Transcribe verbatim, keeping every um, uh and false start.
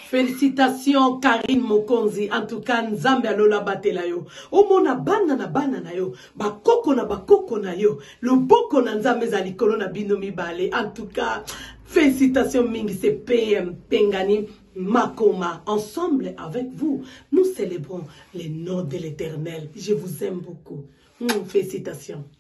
Félicitations Karine Mokonzi. En tout cas, Nzambe alola batela yo. Omona bana na bana na yo. Bakoko na bakoko na yo. Loboko na Nzambe za likolo na bino mibale. En tout cas, félicitations mingi c'est P M Pengani Makoma. Ensemble avec vous, nous célébrons les noms de l'Éternel. Je vous aime beaucoup. Mmh, félicitations.